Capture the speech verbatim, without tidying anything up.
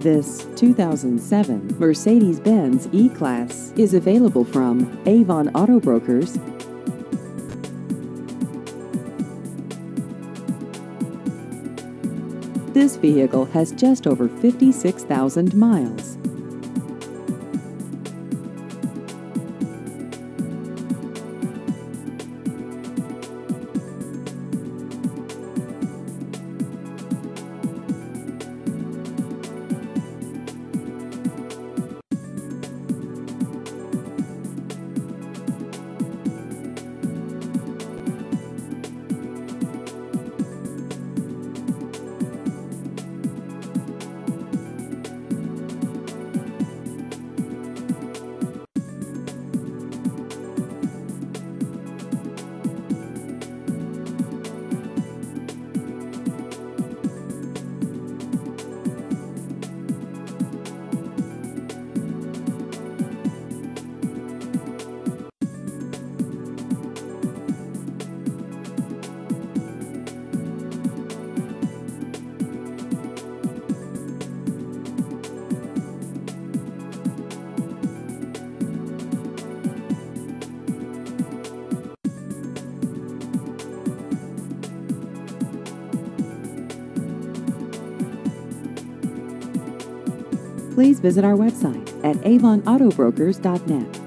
This two thousand seven Mercedes-Benz E-Class is available from Avon Auto Brokers. This vehicle has just over fifty-six thousand miles. Please visit our website at avon auto brokers dot net.